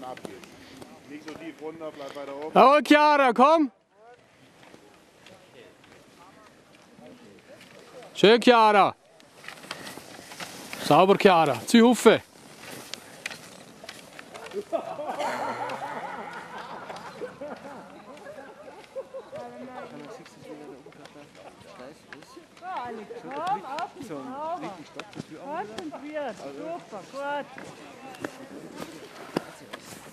ab jetzt. Nicht so tief runter, bleib weiter oben. Jawohl, Chiara, komm! Schön, Chiara. Sauber, Chiara. Zieh Hufe. Konzentriert, super, gut.